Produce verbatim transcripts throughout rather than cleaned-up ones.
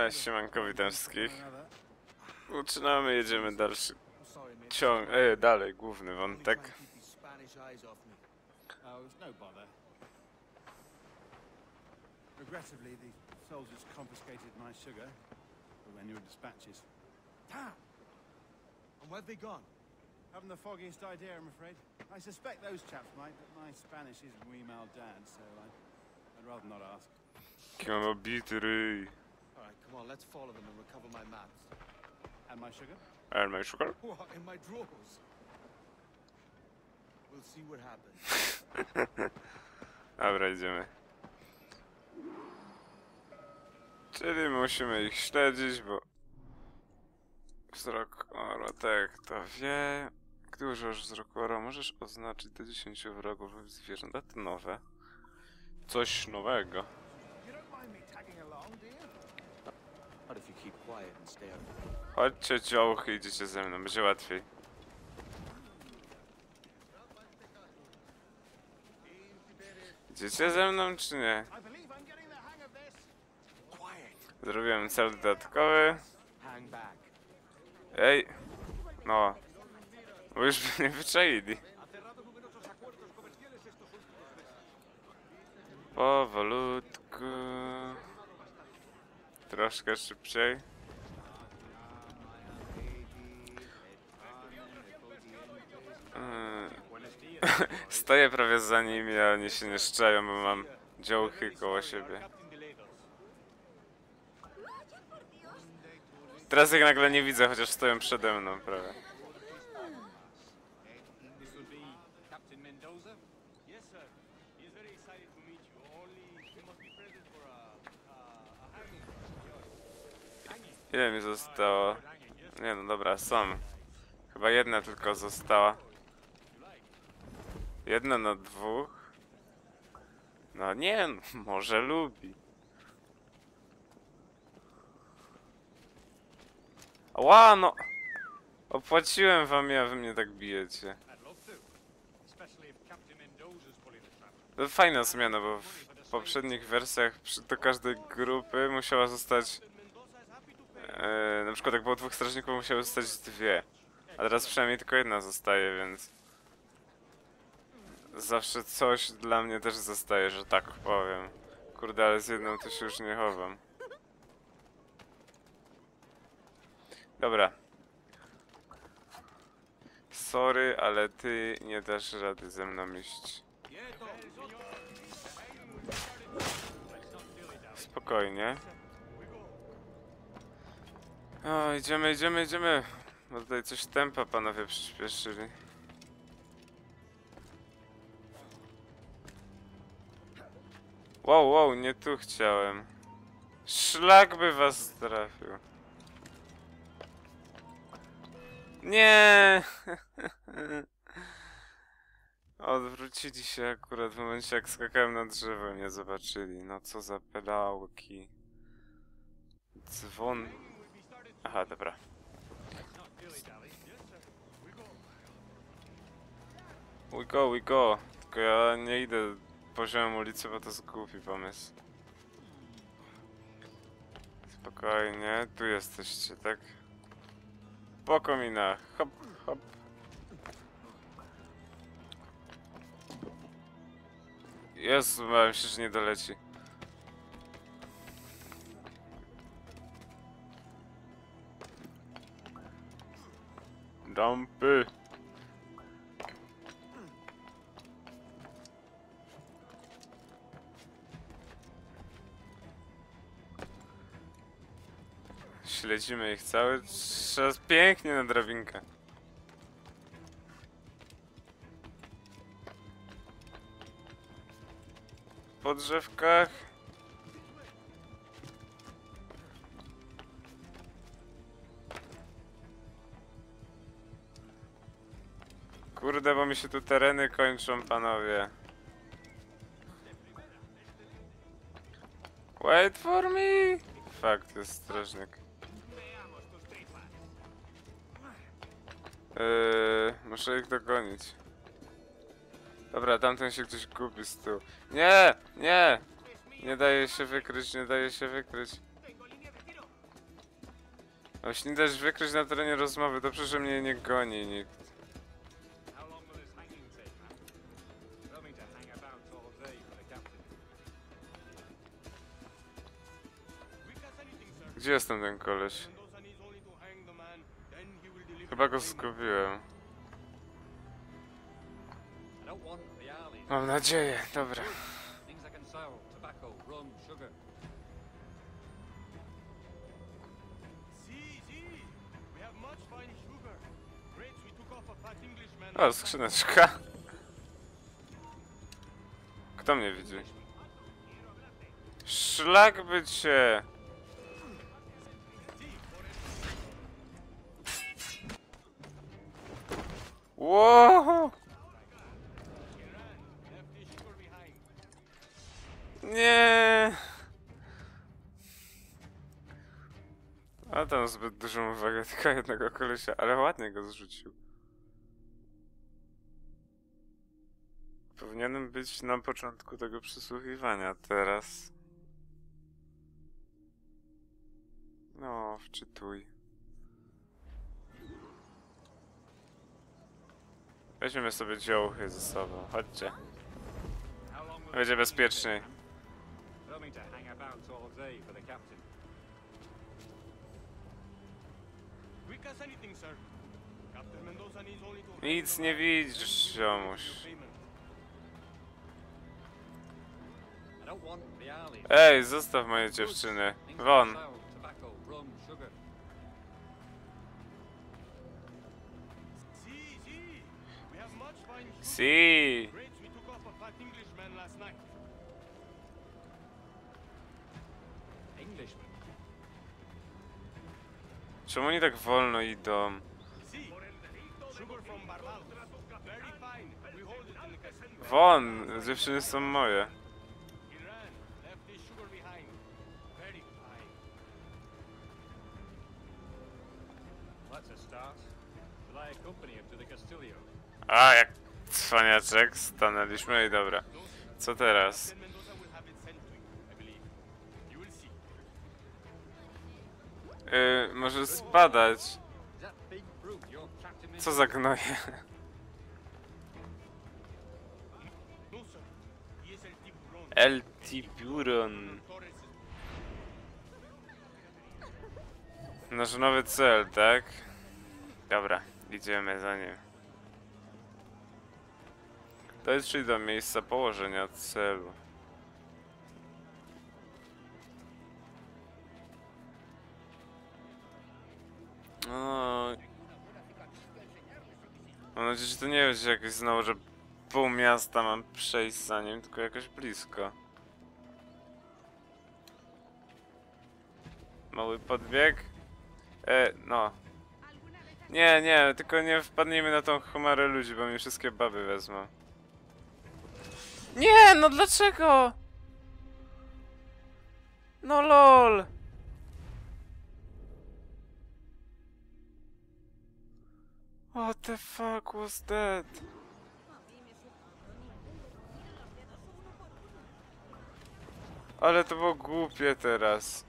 E, siemanko, witam wszystkich. Uczynamy, jedziemy dalszy ciąg, e, dalej, główny wątek. Regrettably, the soldiers confiscated my sugar for annual dispatches. Damn! And where've they gone? Haven't the foggiest idea, I'm afraid. I suspect those chaps might, but my Spanish isn't really mal dad, so I'd, I'd rather not ask. Jaki mam obity ryj. Alright, come on, let's follow them and recover my maps. And my sugar? And my sugar? What, in my drawers? We'll see what happens. Dobra, idziemy. Czyli musimy ich śledzić, bo wzrok ora, tak, to wie. Gdy używasz wzroku ora, możesz oznaczyć do dziesięciu wrogów lub zwierząt. A to nowe. Coś nowego. What if you keep quiet and stay out? Chodźcie, dziołchy, idziecie ze mną, będzie łatwiej. Idziecie ze mną, czy nie? Zrobiłem cel dodatkowy. Hang back. Ej! No. Bo już by mnie wyczaili. Powolutku. Troszkę szybciej. Stoję prawie za nimi, a oni się nie szczają, bo mam dziołchy koło siebie. Teraz ich nagle nie widzę, chociaż stoją przede mną prawie. Ile mi zostało? Nie no dobra, są. Chyba jedna tylko została. Jedna na dwóch? No nie, no, może lubi. Ła, no! Opłaciłem wam, a wy mnie tak bijecie. To fajna zmiana, bo w poprzednich wersjach do każdej grupy musiała zostać... E, na przykład jak było dwóch strażników, musiały zostać dwie. A teraz przynajmniej tylko jedna zostaje, więc... Zawsze coś dla mnie też zostaje, że tak powiem. Kurde, ale z jedną to się już nie chowam. Dobra. Sorry, ale ty nie dasz rady ze mną iść. Spokojnie. O, idziemy, idziemy, idziemy. Bo tutaj coś tempa panowie przyspieszyli. Wow, wow, nie tu chciałem. Szlak by was trafił. Nie! Odwrócili się akurat w momencie, jak skakałem na drzewo, nie zobaczyli. No co za pedałki. Dzwon. Aha, dobra. We go, we go. Tylko ja nie idę poziomem ulicy, bo to jest głupi pomysł. Spokojnie, tu jesteście, tak? Po kominach, hop, hop. Jezu, bałem się, że nie doleci. Dumpy. Śledzimy ich cały czas pięknie na drabinkę. Po drzewkach. Kurde, bo mi się tu tereny kończą, panowie. Wait for me! Fakt, jest strażnik. Yy, muszę ich dogonić. Dobra, tamten się ktoś gubi z tyłu. Nie! Nie! Nie daje się wykryć, nie daje się wykryć. A jeśli nie dać wykryć na terenie rozmowy, dobrze, że mnie nie goni nikt. How long will this hanging take, man? Tell me to hang about all day for the captain. Quick as anything, sir. Gdzie jest ten ten koleś? Mendoza needs only to hang the man, then he will deliver Chyba the go payment. zgubiłem. I don't want the alleys. Mam nadzieję, dobra. Things I can sell: tobacco, rum, sugar. See, see, we have much fine sugar. Grapes we took off a fat Englishman. O, skrzyneczka. Kto mnie widzi? Szlak by cię! Wow! Left the sugar behind. Nie! A tam zbyt dużą uwagę tylko jednego kolesia, ale ładnie go zrzucił. Powinienem być na początku tego przysłuchiwania, teraz... No, wczytuj. Weźmiemy sobie dziołchy ze sobą, chodźcie. How long will Będzie this hanging bezpieczniej. take, man? Tell me to hang about all day for the captain. Quick as anything, sir. Captain Mendoza needs only to hang Nic the nie man, widzisz, then he will ziomuś. deliver the payment. I don't want the alleys. Ej, zostaw moje dziewczyny. Things I can Won. sell: tobacco, rum, sugar. See, see, we have much fine sugar. Si. Grapes we took off a fat Englishman last night. Englishman. Czemu oni tak wolno idą? See, sugar from Barbados. Very fine. We hold it in the casino. Won! Dziewczyny są moje. He ran, left his sugar behind. Very fine. That's a start. Shall I accompany him to the Castillo? A, jak cwaniaczek, stanęliśmy i dobra. Co teraz? Captain Mendoza will have it sent to you, I believe. You will see. Yy, może spadać. Is that big brute you're trapped him in? Co za gnoje? No, sir. He is El Tiburon. El Tiburon. Torres is Nasz nowy cel, tak? Dobra, idziemy za nim. Dojdź do miejsca położenia celu. O, mam nadzieję, że to nie będzie jakieś znowu, że pół miasta mam przejść za nim, tylko jakoś blisko. Mały podbieg. E, no. Nie, nie, tylko nie wpadnijmy na tą chmarę ludzi, bo mi wszystkie baby wezmą. Nie, no dlaczego? No lol. What the fuck was that? Ale to było głupie teraz.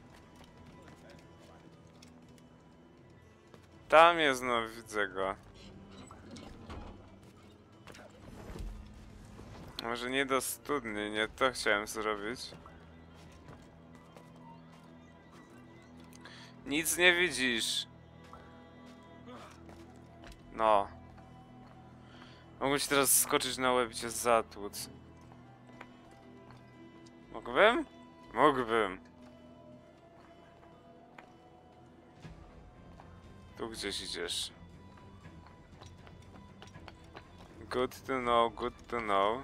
Tam jest, no widzę go. Może nie do studni, nie to chciałem zrobić. Nic nie widzisz. No. Mogę ci teraz skoczyć na łeb i cię zatłuc. Mógłbym? Mógłbym. Tu gdzieś idziesz. Good to know, good to know.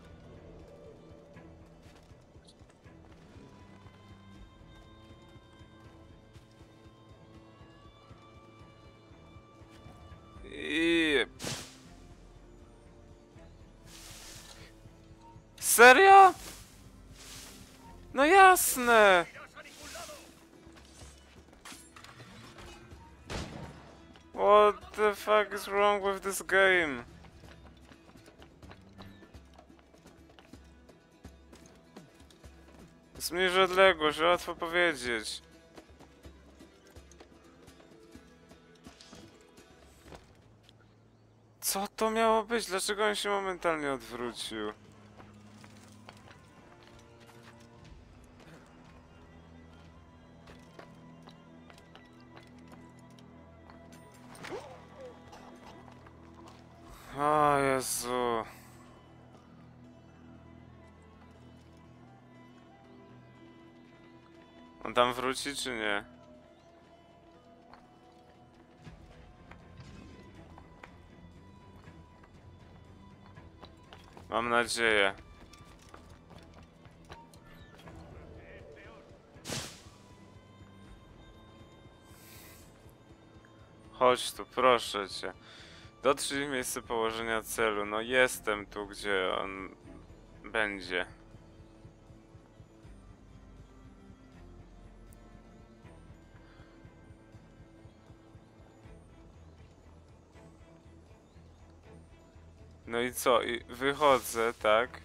I... Serio? No jasne! What the fuck is wrong with this game? Zmniejsz odległość, łatwo powiedzieć. Co to miało być? Dlaczego on się momentalnie odwrócił? O Jezu. On tam wróci czy nie? Mam nadzieję. Chodź tu, proszę cię. Dotrzyj w miejsce położenia celu. No jestem tu, gdzie on będzie. No i co? I wychodzę, tak?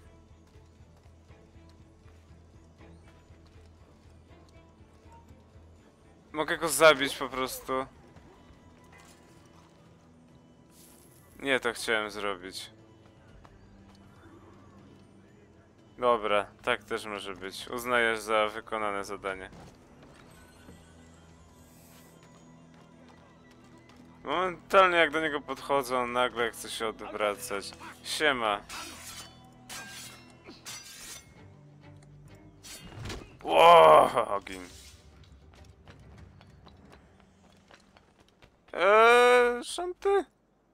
Mogę go zabić po prostu. Nie, to chciałem zrobić. Dobra, tak też może być. Uznajesz za wykonane zadanie. Momentalnie jak do niego podchodzą, on nagle chce się odwracać. Siema. Ło, ogień. Eee, szanty?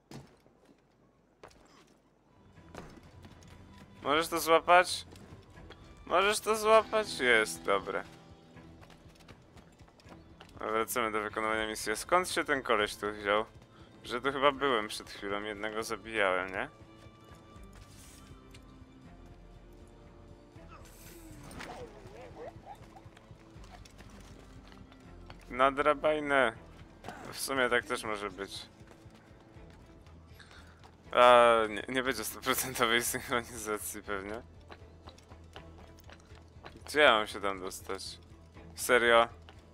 Możesz to złapać? Możesz to złapać? Jest, dobre. Wracamy do wykonywania misji. Skąd się ten koleś tu wziął? Że tu chyba byłem przed chwilą, jednego zabijałem, nie? Na drabinę. W sumie tak też może być. A nie, nie będzie stuprocentowej synchronizacji pewnie. Gdzie ja mam się tam dostać? Serio?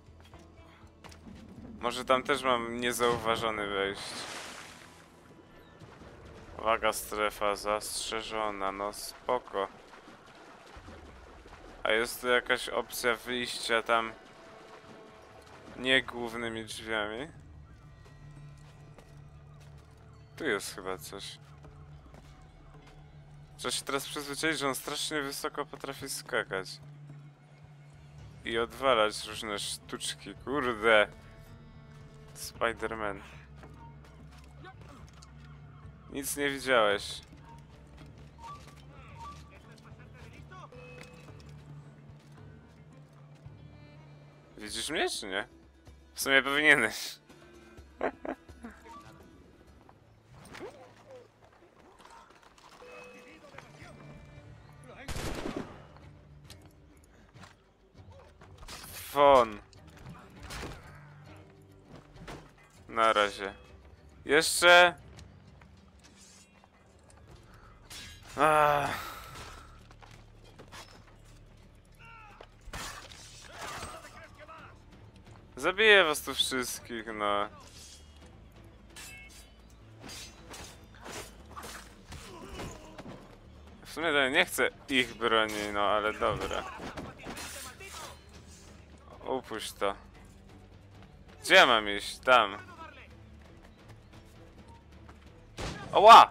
Może tam też mam niezauważony wejść. Uwaga, strefa zastrzeżona, no spoko. A jest tu jakaś opcja wyjścia tam nie głównymi drzwiami? Tu jest chyba coś. Trzeba się teraz przyzwyczaić, że on strasznie wysoko potrafi skakać. I odwalać różne sztuczki, kurde. Spider-Man. Nic nie widziałeś. Widzisz mnie, czy nie? W sumie powinieneś. Fon. Na razie. Jeszcze. Ah. Zabiję was tu wszystkich, no. W sumie to ja nie chcę ich broni, no ale dobra. Upuść to. Gdzie ja mam iść? Tam. Oła!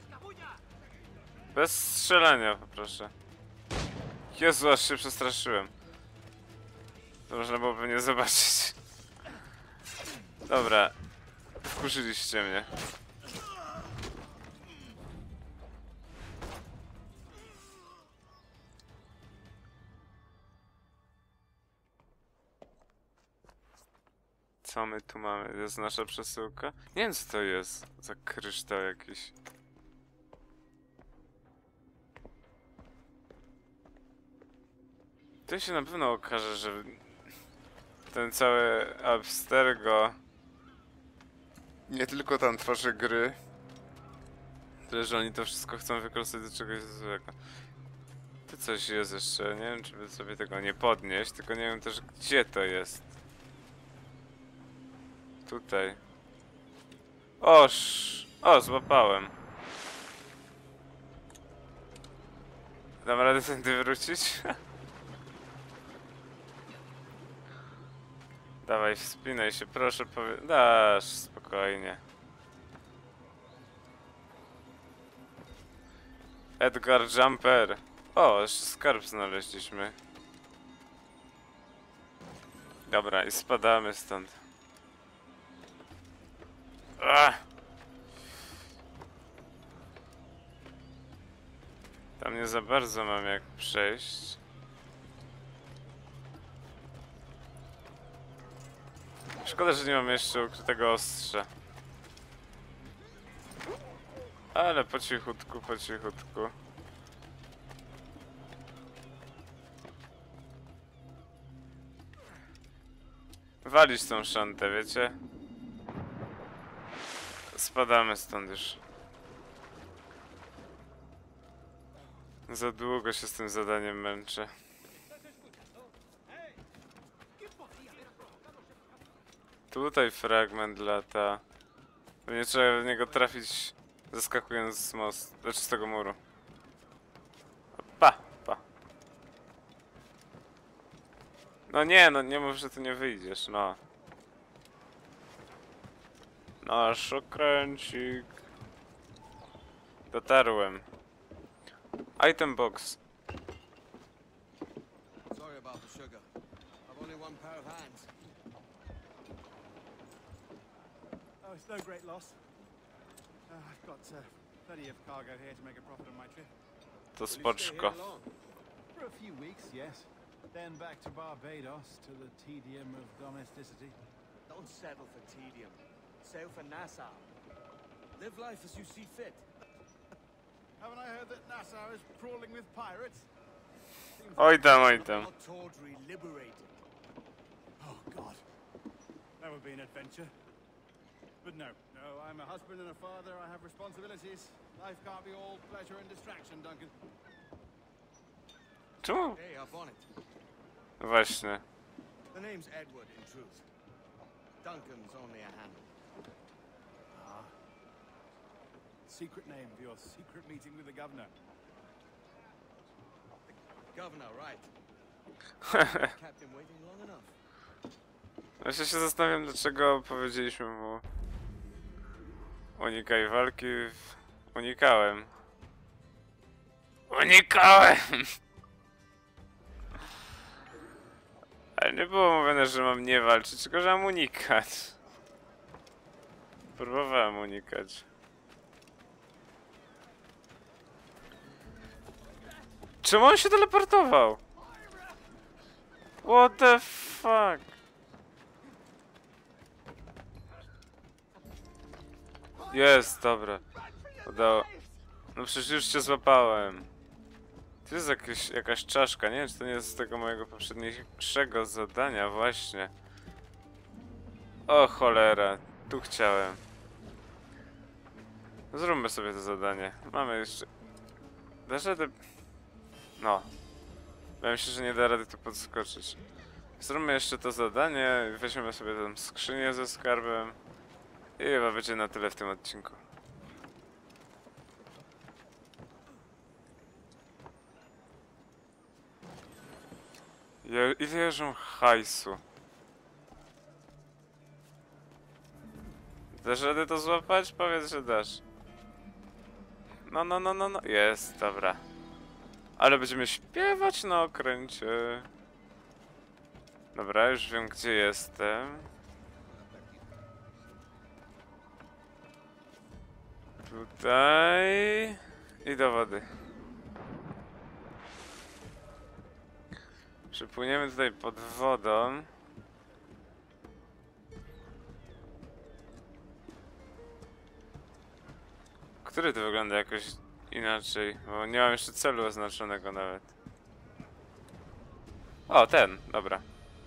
Bez strzelania, poproszę. Jezu, aż się przestraszyłem. To można było pewnie zobaczyć. Dobra. Wkurzyliście mnie. Co my tu mamy? To jest nasza przesyłka? Nie wiem co to jest za kryształ jakiś. To się na pewno okaże, że ten cały Abstergo nie tylko tam tworzy gry, tyle że oni to wszystko chcą wykorzystać do czegoś złego. Tu coś jest jeszcze, nie wiem czy by sobie tego nie podnieść, tylko nie wiem też gdzie to jest. Tutaj. Oż! O, złapałem. Dam radę tędy wrócić? Dawaj, wspinaj się, proszę powie... Dasz, spokojnie. Edgar Jumper. O, jeszcze skarb znaleźliśmy. Dobra, i spadamy stąd. Ach! Tam nie za bardzo mam jak przejść. Szkoda, że nie mam jeszcze ukrytego ostrza. Ale po cichutku, po cichutku. Walić tą szantę, wiecie? Spadamy stąd już. Za długo się z tym zadaniem męczę. Tutaj fragment lata. Nie trzeba w niego trafić, zaskakując z mostu, znaczy z tego muru. Pa, pa. No nie, no nie mów, że tu nie wyjdziesz, no. Nasz okręcik. Dotarłem. Item box. Sorry about the sugar. I've only one pair of hands. Oh, it's no great loss. Uh, I've got uh, plenty of cargo here to make a profit on my trip. To Will you stay here spoczko. long? For a few weeks, yes. Then back to Barbados to the tedium of domesticity. Don't settle for tedium. Sail for Nassau. Live life as you see fit. Haven't I heard that Nassau is crawling with pirates? Seems Oj tam, oj tam. About Tawdry liberated. Oh, God. That would be an adventure. But no, no, I'm a husband and a father. I have responsibilities. Life can't be all pleasure and distraction, Duncan. Czemu? Hey, up on it. Właśnie. The name's Edward, in truth. Duncan's only a handle. Ah. Secret name for your secret meeting with the governor. Governor, right. Kept him waiting long enough. Właśnie się zastanawiam, dlaczego powiedzieliśmy mu unikaj walki. Unikałem. Unikałem! Ale nie było mówione, że mam nie walczyć, tylko że mam unikać. Próbowałem unikać. Czemu on się teleportował? What the fuck? Jest, dobra. Udało. No przecież już cię złapałem. To jest jakieś, jakaś czaszka, nie wiem, czy to nie jest z tego mojego poprzedniejszego zadania, właśnie. O cholera, tu chciałem. Zróbmy sobie to zadanie. Mamy jeszcze... Dasz radę... No. Wydaje mi się, że nie da rady tu podskoczyć. Zróbmy jeszcze to zadanie, weźmiemy sobie tę skrzynię ze skarbem. I chyba będzie na tyle w tym odcinku. Je, ile jeżdżą hajsu? Dasz radę to złapać? Powiedz, że dasz. No, no, no, no, no. Jest, dobra. Ale będziemy śpiewać na okręcie. Dobra, już wiem, gdzie jestem. Tutaj... I do wody. Przypłyniemy tutaj pod wodą. Który to wygląda jakoś inaczej? Bo nie mam jeszcze celu oznaczonego nawet. O, ten, dobra.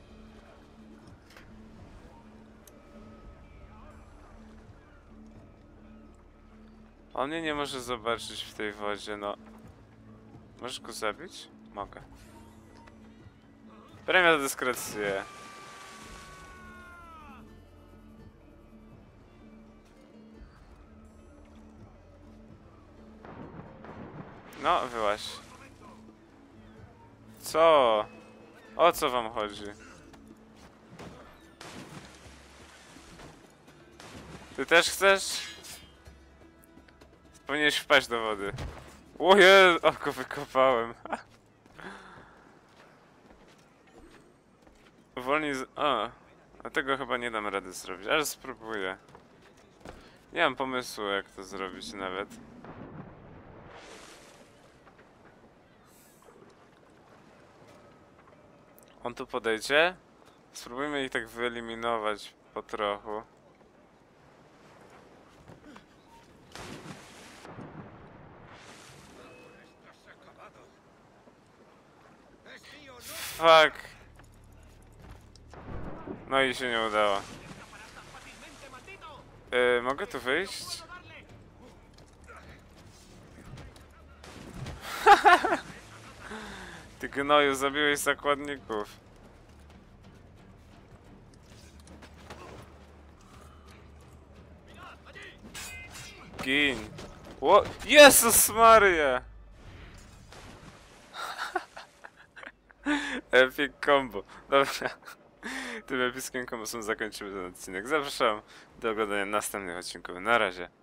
On mnie nie może zobaczyć w tej wodzie, no. Możesz go zabić? Mogę. Premia za dyskrecję. No, wyłaź. Co? O co wam chodzi? Ty też chcesz? Powinieneś wpaść do wody. Oje, oko wykopałem. Wolniej z... O, a tego chyba nie dam rady zrobić, ale spróbuję. Nie mam pomysłu, jak to zrobić nawet. On tu podejdzie? Spróbujmy ich tak wyeliminować po trochu. Fuck. No i się nie udało. Yy, mogę tu wyjść? Ty gnoju, zabiłeś zakładników. Gin. Ło... Jezus Maria! Epic combo. Dobra. Tym epickim kombosem zakończymy ten odcinek. Zapraszam do oglądania następnych odcinków. Na razie.